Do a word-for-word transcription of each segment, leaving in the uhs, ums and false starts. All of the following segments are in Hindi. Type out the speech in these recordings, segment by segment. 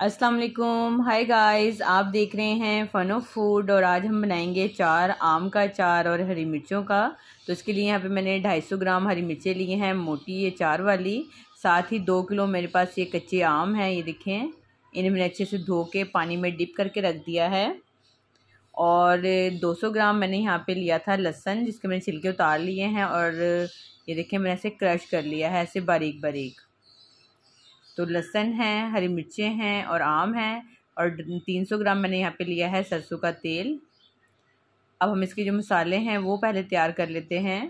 अस्सलाम वालेकुम, हाय गाइस। आप देख रहे हैं फन ऑफ फूड और आज हम बनाएंगे चार आम का अचार और हरी मिर्चों का। तो इसके लिए यहाँ पे मैंने दो सौ पचास ग्राम हरी मिर्चें ली हैं, मोटी ये चार वाली। साथ ही दो किलो मेरे पास ये कच्चे आम हैं, ये देखें। इन्हें मैंने अच्छे से धो के पानी में डिप करके रख दिया है। और दो सौ ग्राम मैंने यहाँ पे लिया था लहसुन, जिसके मैंने छिलके उतार लिए हैं। और ये देखें मैंने ऐसे क्रश कर लिया है, ऐसे बारीक बारीक। तो लहसुन है, हरी मिर्चें हैं और आम हैं। और तीन सौ ग्राम मैंने यहाँ पे लिया है सरसों का तेल। अब हम इसके जो मसाले हैं वो पहले तैयार कर लेते हैं।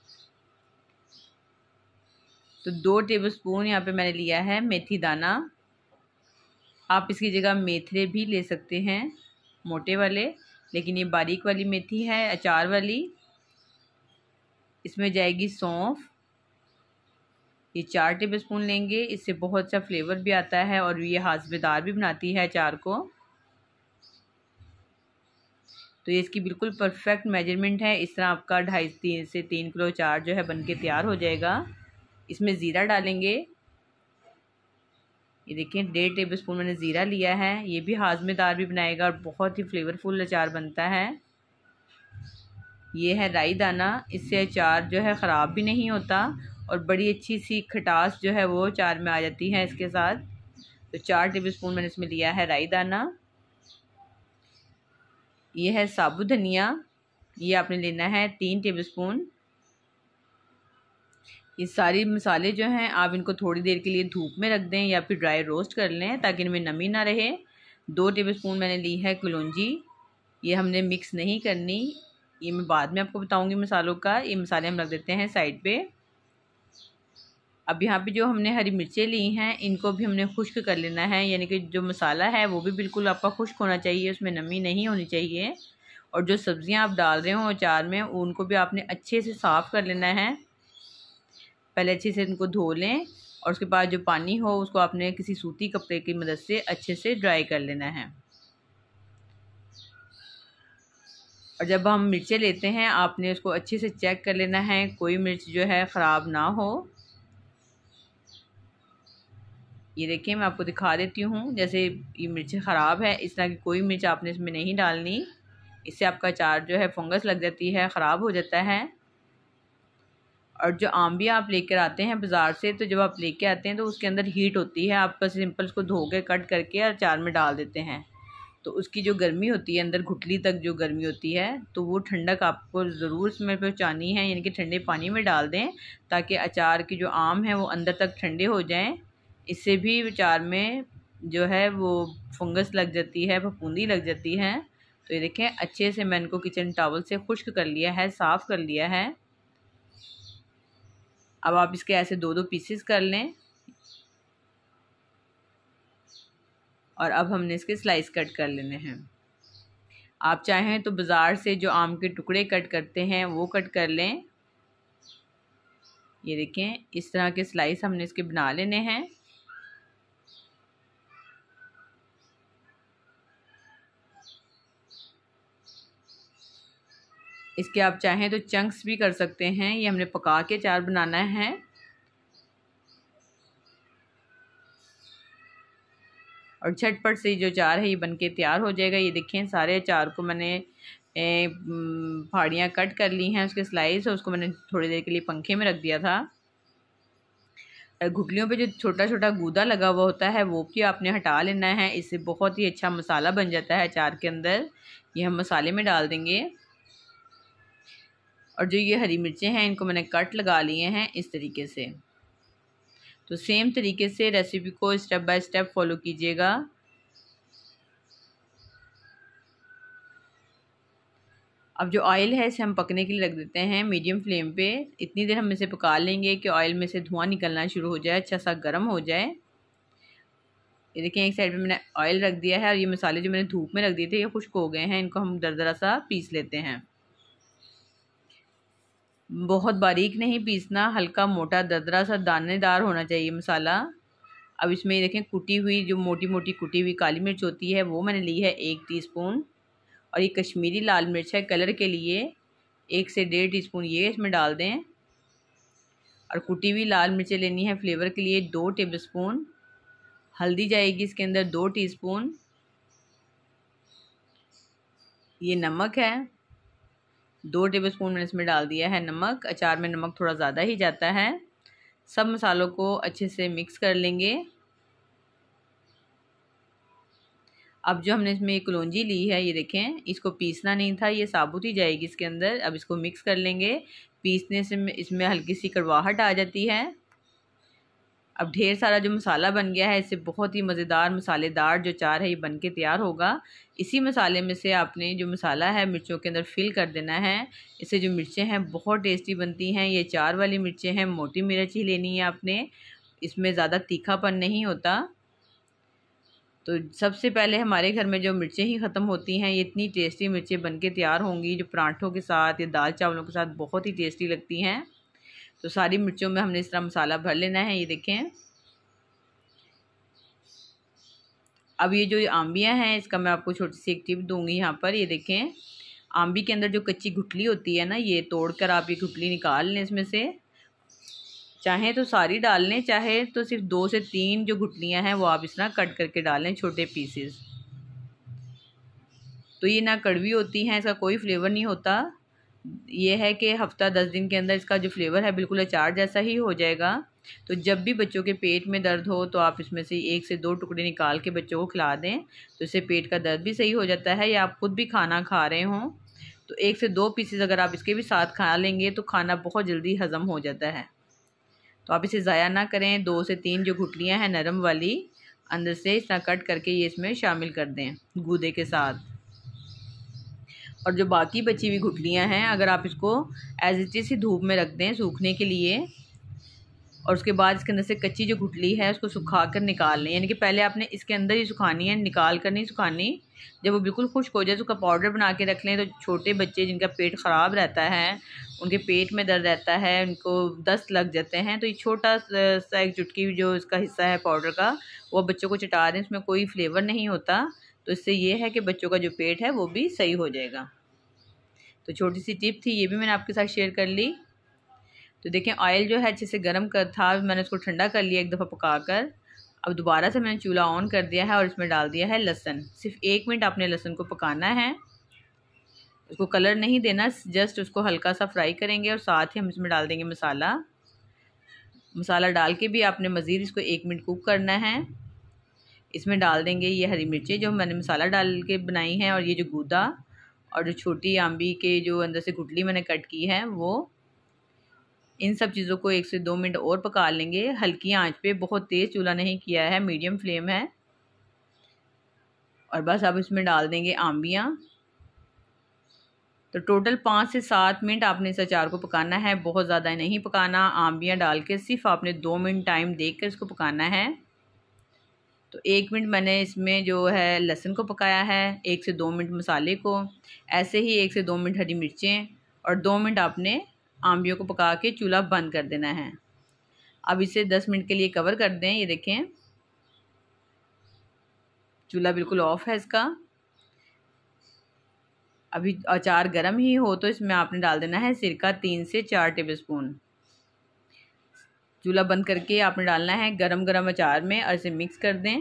तो दो टेबलस्पून यहाँ पे मैंने लिया है मेथी दाना। आप इसकी जगह मेथरे भी ले सकते हैं, मोटे वाले, लेकिन ये बारीक वाली मेथी है, अचार वाली। इसमें जाएगी सौंफ, ये चार टेबलस्पून लेंगे। इससे बहुत अच्छा फ्लेवर भी आता है और ये हाजमेदार भी बनाती है अचार को। तो ये इसकी बिल्कुल परफेक्ट मेजरमेंट है। इस तरह आपका ढाई तीन से तीन किलो अचार जो है बनके तैयार हो जाएगा। इसमें ज़ीरा डालेंगे। ये देखिए डेढ़ टेबलस्पून मैंने ज़ीरा लिया है। ये भी हाजमेदार भी बनाएगा और बहुत ही फ्लेवरफुल अचार बनता है। ये है राई दाना, इससे अचार जो है ख़राब भी नहीं होता और बड़ी अच्छी सी खटास जो है वो अचार में आ जाती है इसके साथ। तो चार टेबलस्पून मैंने इसमें लिया है राई दाना। ये है साबुत धनिया, ये आपने लेना है तीन टेबलस्पून। ये सारी मसाले जो हैं आप इनको थोड़ी देर के लिए धूप में रख दें या फिर ड्राई रोस्ट कर लें ताकि इनमें नमी ना रहे। दो टेबलस्पून मैंने ली है कलौंजी, ये हमने मिक्स नहीं करनी, ये मैं बाद में आपको बताऊंगी मसालों का। ये मसाले हम रख देते हैं साइड पे। अब यहाँ पे जो हमने हरी मिर्चें ली हैं इनको भी हमने खुश्क कर लेना है, यानी कि जो मसाला है वो भी बिल्कुल आपका खुश्क होना चाहिए, उसमें नमी नहीं होनी चाहिए। और जो सब्ज़ियाँ आप डाल रहे हो अचार में उनको भी आपने अच्छे से साफ़ कर लेना है। पहले अच्छे से इनको धो लें और उसके बाद जो पानी हो उसको आपने किसी सूती कपड़े की मदद से अच्छे से ड्राई कर लेना है। और जब हम मिर्चें लेते हैं आपने उसको अच्छे से चेक कर लेना है, कोई मिर्च जो है ख़राब ना हो। ये देखिए मैं आपको दिखा देती हूँ, जैसे ये मिर्च ख़राब है, इस तरह की कोई मिर्च आपने इसमें नहीं डालनी, इससे आपका अचार जो है फंगस लग जाती है, ख़राब हो जाता है। और जो आम भी आप लेकर आते हैं बाज़ार से, तो जब आप लेके आते हैं तो उसके अंदर हीट होती है, आप बस सिंपल उसको धो के कट करके अचार में डाल देते हैं, तो उसकी जो गर्मी होती है अंदर घुटली तक जो गर्मी होती है, तो वो ठंडक आपको ज़रूर इसमें पहुँचानी है, यानी कि ठंडे पानी में डाल दें ताकि अचार की जो आम है वो अंदर तक ठंडे हो जाएं। इससे भी अचार में जो है वो फंगस लग जाती है, फफूंदी लग जाती है। तो ये देखें अच्छे से मैं इनको किचन टॉवल से खुश्क कर लिया है, साफ़ कर लिया है। अब आप इसके ऐसे दो दो पीसेस कर लें और अब हमने इसके स्लाइस कट कर लेने हैं। आप चाहें तो बाज़ार से जो आम के टुकड़े कट करते हैं वो कट कर लें। ये देखें इस तरह के स्लाइस हमने इसके बना लेने हैं। इसके आप चाहें तो चंक्स भी कर सकते हैं, ये हमने पका के अचार बनाना है। और झटपट से जो अचार है ये बनके तैयार हो जाएगा। ये देखें सारे अचार को मैंने फाड़ियाँ कट कर ली हैं, उसके स्लाइस, और उसको मैंने थोड़ी देर के लिए पंखे में रख दिया था। घुटलियों पे जो छोटा छोटा गूदा लगा हुआ होता है वो भी आपने हटा लेना है, इससे बहुत ही अच्छा मसाला बन जाता है अचार के अंदर। ये हम मसाले में डाल देंगे। और जो ये हरी मिर्चें हैं इनको मैंने कट लगा लिए हैं इस तरीके से। तो सेम तरीके से रेसिपी को स्टेप बाय स्टेप फॉलो कीजिएगा। अब जो ऑयल है इसे हम पकने के लिए रख देते हैं मीडियम फ्लेम पे। इतनी देर हम इसे पका लेंगे कि ऑयल में से धुआं निकलना शुरू हो जाए, अच्छा सा गर्म हो जाए। ये देखिए एक साइड पे मैंने ऑयल रख दिया है और ये मसाले जो मैंने धूप में रख दिए थे ये खुश्क हो गए हैं, इनको हम दरदरा सा पीस लेते हैं। बहुत बारीक नहीं पीसना, हल्का मोटा दरदरा सा दानेदार होना चाहिए मसाला। अब इसमें ये देखें कुटी हुई जो मोटी मोटी कुटी हुई काली मिर्च होती है वो मैंने ली है एक टीस्पून। और ये कश्मीरी लाल मिर्च है कलर के लिए, एक से डेढ़ टीस्पून ये इसमें डाल दें। और कुटी हुई लाल मिर्चें लेनी है फ्लेवर के लिए दो टेबलस्पून। हल्दी जाएगी इसके अंदर दो टीस्पून। ये नमक है, दो टेबलस्पून मैंने इसमें डाल दिया है नमक। अचार में नमक थोड़ा ज़्यादा ही जाता है। सब मसालों को अच्छे से मिक्स कर लेंगे। अब जो हमने इसमें कलौंजी ली है, ये देखें, इसको पीसना नहीं था, ये साबुत ही जाएगी इसके अंदर। अब इसको मिक्स कर लेंगे। पीसने से इसमें हल्की सी कड़वाहट आ जाती है। अब ढेर सारा जो मसाला बन गया है, इससे बहुत ही मज़ेदार मसालेदार जो अचार है ये बन के तैयार होगा। इसी मसाले में से आपने जो मसाला है मिर्चों के अंदर फिल कर देना है। इससे जो मिर्चें हैं बहुत टेस्टी बनती हैं। ये अचार वाली मिर्चें हैं, मोटी मिर्च ही लेनी है आपने, इसमें ज़्यादा तीखापन नहीं होता। तो सबसे पहले हमारे घर में जो मिर्चें ही ख़त्म होती हैं, ये इतनी टेस्टी मिर्चें बन के तैयार होंगी जो पराठों के साथ या दाल चावलों के साथ बहुत ही टेस्टी लगती हैं। तो सारी मिर्चों में हमने इस तरह मसाला भर लेना है। ये देखें, अब ये जो आंबियां हैं इसका मैं आपको छोटी सी एक टिप दूंगी यहाँ पर। ये देखें, आंबी के अंदर जो कच्ची गुठली होती है ना, ये तोड़कर आप ये गुठली निकाल लें इसमें से। चाहे तो सारी डाल लें, चाहे तो सिर्फ दो से तीन जो गुठलियाँ हैं वो आप इस तरह कट करके डालें छोटे पीसेस। तो ये ना कड़वी होती हैं, इसका कोई फ्लेवर नहीं होता। ये है कि हफ्ता दस दिन के अंदर इसका जो फ्लेवर है बिल्कुल अचार जैसा ही हो जाएगा। तो जब भी बच्चों के पेट में दर्द हो तो आप इसमें से एक से दो टुकड़े निकाल के बच्चों को खिला दें, तो इससे पेट का दर्द भी सही हो जाता है। या आप खुद भी खाना खा रहे हों तो एक से दो पीसेस अगर आप इसके भी साथ खा लेंगे तो खाना बहुत जल्दी हज़म हो जाता है। तो आप इसे ज़ाया ना करें। दो से तीन जो गुठलियाँ हैं नरम वाली, अंदर से इस तरह कट करके ये इसमें शामिल कर दें गूदे के साथ। और जो बाकी बची हुई गुठलियाँ हैं, अगर आप इसको एज इट इज़ ही धूप में रख दें सूखने के लिए, और उसके बाद इसके अंदर से कच्ची जो गुठली है उसको सुखा कर निकाल लें। यानी कि पहले आपने इसके अंदर ही सुखानी है, निकाल कर नहीं सुखानी। जब वो बिल्कुल खुश्क हो जाए तो उसका पाउडर बना के रख लें। तो छोटे बच्चे जिनका पेट ख़राब रहता है, उनके पेट में दर्द रहता है, उनको दस्त लग जाते हैं, तो ये छोटा सा एक चुटकी जो इसका हिस्सा है पाउडर का, वो बच्चों को चटा दें। इसमें कोई फ्लेवर नहीं होता, तो इससे ये है कि बच्चों का जो पेट है वो भी सही हो जाएगा। तो छोटी सी टिप थी, ये भी मैंने आपके साथ शेयर कर ली। तो देखें, ऑयल जो है अच्छे से गर्म कर था, मैंने उसको ठंडा कर लिया एक दफ़ा पकाकर। अब दोबारा से मैंने चूल्हा ऑन कर दिया है और इसमें डाल दिया है लहसुन। सिर्फ एक मिनट आपने लहसुन को पकाना है, उसको कलर नहीं देना, जस्ट उसको हल्का सा फ्राई करेंगे। और साथ ही हम इसमें डाल देंगे मसाला। मसाला डाल के भी आपने मज़ीद इसको एक मिनट कुक करना है। इसमें डाल देंगे ये हरी मिर्चें जो मैंने मसाला डाल के बनाई हैं, और ये जो गूदा और जो छोटी आंबी के जो अंदर से गुठली मैंने कट की है वो। इन सब चीज़ों को एक से दो मिनट और पका लेंगे हल्की आंच पे, बहुत तेज़ चूल्हा नहीं किया है, मीडियम फ्लेम है। और बस अब इसमें डाल देंगे आंबियाँ। तो टोटल पाँच से सात मिनट आपने इस अचार को पकाना है, बहुत ज़्यादा नहीं पकाना। आंबियाँ डाल के सिर्फ आपने दो मिनट टाइम देख कर इसको पकाना है। तो एक मिनट मैंने इसमें जो है लहसुन को पकाया है, एक से दो मिनट मसाले को, ऐसे ही एक से दो मिनट हरी मिर्चें, और दो मिनट आपने आंबियों को पका के चूल्हा बंद कर देना है। अब इसे दस मिनट के लिए कवर कर दें। ये देखें, चूल्हा बिल्कुल ऑफ है इसका। अभी अचार गर्म ही हो तो इसमें आपने डाल देना है सिरका, तीन से चार टेबलस्पून। चूल्हा बंद करके आपने डालना है गरम गरम अचार में और इसे मिक्स कर दें।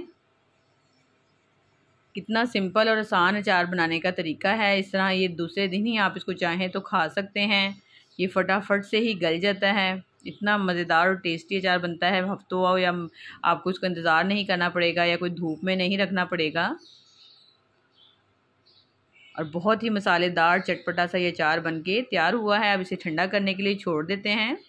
कितना सिंपल और आसान अचार बनाने का तरीका है। इस तरह ये दूसरे दिन ही आप इसको चाहें तो खा सकते हैं। ये फटाफट से ही गल जाता है, इतना मज़ेदार और टेस्टी अचार बनता है। हफ्तों आओ या आपको इसका इंतज़ार नहीं करना पड़ेगा या कोई धूप में नहीं रखना पड़ेगा। और बहुत ही मसालेदार चटपटा सा ये अचार बनके तैयार हुआ है। अब इसे ठंडा करने के लिए छोड़ देते हैं।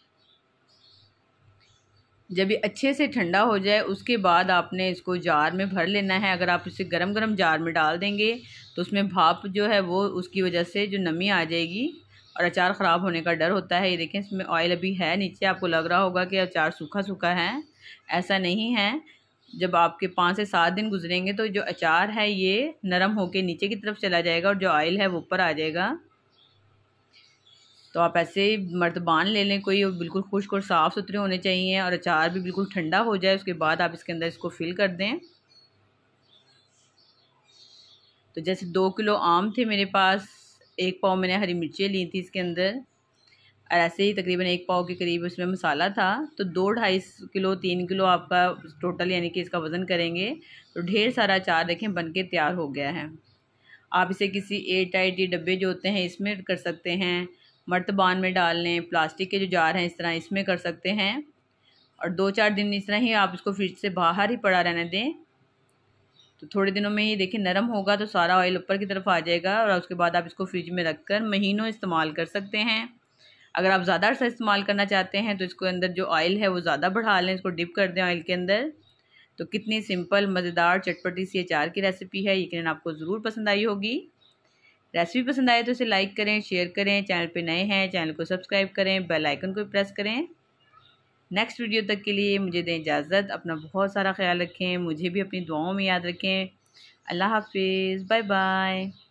जब ये अच्छे से ठंडा हो जाए उसके बाद आपने इसको जार में भर लेना है। अगर आप इसे गरम गरम जार में डाल देंगे तो उसमें भाप जो है वो उसकी वजह से जो नमी आ जाएगी और अचार ख़राब होने का डर होता है। ये देखें, इसमें ऑयल अभी है नीचे, आपको लग रहा होगा कि अचार सूखा सूखा है, ऐसा नहीं है। जब आपके पाँच से सात दिन गुजरेंगे तो जो अचार है ये नरम होके नीचे की तरफ चला जाएगा और जो ऑयल है वो ऊपर आ जाएगा। तो आप ऐसे मर्तबान ले लें कोई, बिल्कुल खुश्क और साफ़ सुथरे होने चाहिए, और अचार भी बिल्कुल ठंडा हो जाए उसके बाद आप इसके अंदर इसको फिल कर दें। तो जैसे दो किलो आम थे मेरे पास, एक पाव मैंने हरी मिर्चें ली थी इसके अंदर। और ऐसे ही तकरीबन एक पाव के करीब उसमें मसाला था। तो दो ढाई किलो तीन किलो आपका टोटल यानी कि इसका वज़न करेंगे तो ढेर सारा अचार देखें बन के तैयार हो गया है। आप इसे किसी एयर टाइट डब्बे जो होते हैं इसमें कर सकते हैं, मर्तबान में डाल लें, प्लास्टिक के जो जार हैं इस तरह इसमें कर सकते हैं। और दो चार दिन इस तरह ही आप इसको फ्रिज से बाहर ही पड़ा रहने दें। तो थोड़े दिनों में ये देखिए नरम होगा तो सारा ऑयल ऊपर की तरफ आ जाएगा और उसके बाद आप इसको फ्रिज में रख कर महीनों इस्तेमाल कर सकते हैं। अगर आप ज़्यादा अर्सा इस्तेमाल करना चाहते हैं तो इसको अंदर जो ऑयल है वो ज़्यादा बढ़ा लें, इसको डिप कर दें ऑयल के अंदर। तो कितनी सिंपल मज़ेदार चटपटी सी अचार की रेसिपी है, यकीनन आपको ज़रूर पसंद आई होगी। रेसिपी पसंद आए तो इसे लाइक करें, शेयर करें, चैनल पे नए हैं चैनल को सब्सक्राइब करें, बेल आइकन को प्रेस करें। नेक्स्ट वीडियो तक के लिए मुझे दें इजाज़त। अपना बहुत सारा ख्याल रखें, मुझे भी अपनी दुआओं में याद रखें। अल्लाह हाफिज़, बाय बाय।